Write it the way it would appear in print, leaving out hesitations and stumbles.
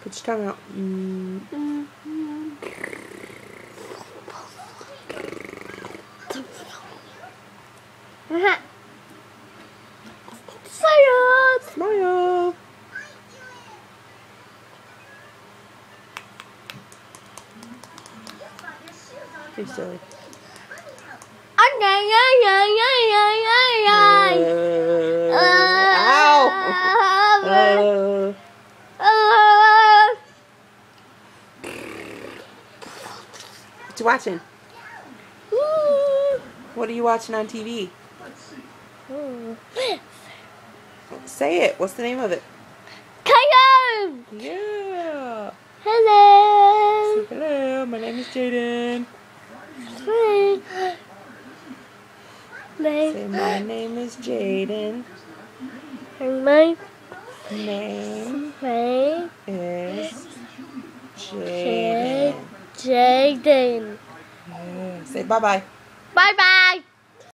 Put your tongue out. Smile. You're silly. Ow! What you watching? What are you watching on TV? Say it. What's the name of it? Coyote! Yeah. Hello. Say hello. My name is Jaden. Say my name is Jaden. My Name is Jaden. Jaden. Yeah. Say bye-bye. Bye-bye.